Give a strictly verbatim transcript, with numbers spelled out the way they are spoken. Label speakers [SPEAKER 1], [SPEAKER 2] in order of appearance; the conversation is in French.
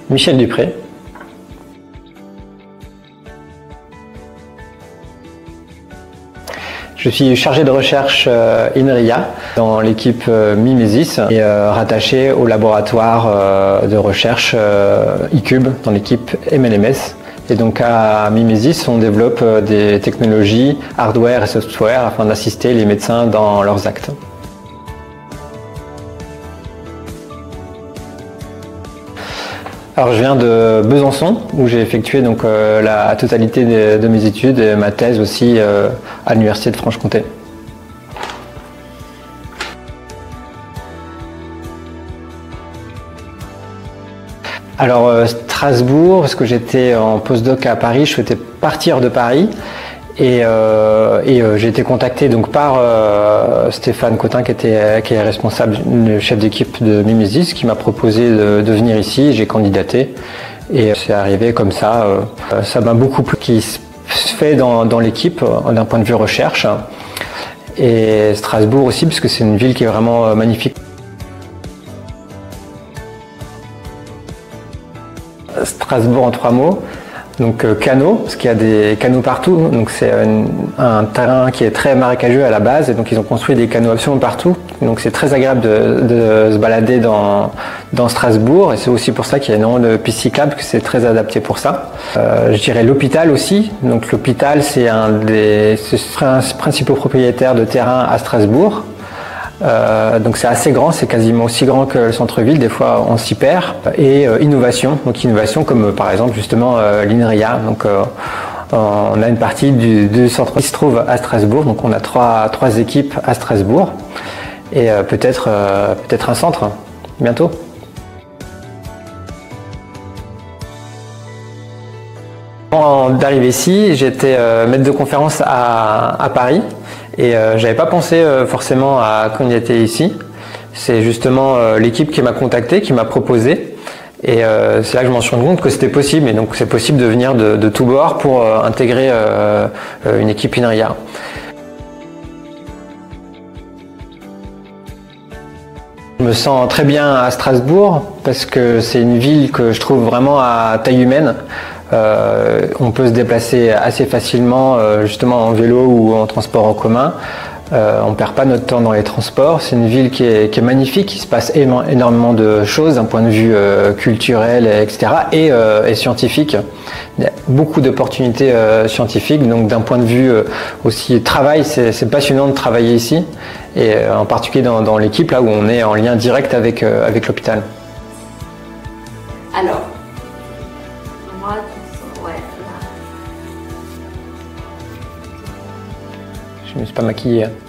[SPEAKER 1] Michel Dupré. Je suis chargé de recherche euh, INRIA dans l'équipe euh, Mimesis et euh, rattaché au laboratoire euh, de recherche euh, iCube dans l'équipe M L M S. Et donc à Mimesis, on développe euh, des technologies hardware et software afin d'assister les médecins dans leurs actes. Alors je viens de Besançon où j'ai effectué donc euh, la totalité de, de mes études et ma thèse aussi euh, à l'université de Franche-Comté. Alors euh, Strasbourg, parce que j'étais en postdoc à Paris, je souhaitais partir de Paris. Et, euh, et euh, j'ai été contacté donc par euh, Stéphane Cotin qui, était, qui est responsable, le chef d'équipe de Mimesis, qui m'a proposé de, de venir ici. J'ai candidaté et c'est arrivé comme ça. Euh, ça m'a beaucoup plu qui se fait dans, dans l'équipe euh, d'un point de vue recherche. Et Strasbourg aussi, parce que c'est une ville qui est vraiment euh, magnifique. Strasbourg en trois mots. Donc euh, canaux, parce qu'il y a des canaux partout, donc c'est un, un terrain qui est très marécageux à la base, et donc ils ont construit des canaux absolument partout, donc c'est très agréable de, de se balader dans, dans Strasbourg, et c'est aussi pour ça qu'il y a énormément de pistes cyclables, que c'est très adapté pour ça. Euh, je dirais l'hôpital aussi, donc l'hôpital c'est un des principaux propriétaires de terrain à Strasbourg. Euh, donc c'est assez grand, c'est quasiment aussi grand que le centre-ville, des fois on s'y perd. Et euh, innovation, donc innovation comme euh, par exemple justement euh, l'INRIA. Donc euh, on a une partie du, du centre qui se trouve à Strasbourg, donc on a trois, trois équipes à Strasbourg et euh, peut-être euh, peut-être un centre bientôt. Avant d'arriver ici, j'étais euh, maître de conférence à, à Paris. Et euh, j'avais pas pensé euh, forcément à candidater ici. C'est justement euh, l'équipe qui m'a contacté, qui m'a proposé. Et euh, c'est là que je m'en suis rendu compte que c'était possible. Et donc c'est possible de venir de, de tous bords pour euh, intégrer euh, une équipe INRIA. Je me sens très bien à Strasbourg parce que c'est une ville que je trouve vraiment à taille humaine. Euh, on peut se déplacer assez facilement euh, justement en vélo ou en transport en commun. Euh, on ne perd pas notre temps dans les transports. C'est une ville qui est, qui est magnifique, il se passe énormément de choses d'un point de vue euh, culturel, et cetera et, euh, et scientifique. Il y a beaucoup d'opportunités euh, scientifiques, donc d'un point de vue euh, aussi travail, c'est passionnant de travailler ici, et euh, en particulier dans, dans l'équipe là où on est en lien direct avec, euh, avec l'hôpital.
[SPEAKER 2] Alors, moi, ouais, là.
[SPEAKER 1] Je ne me suis pas maquillée.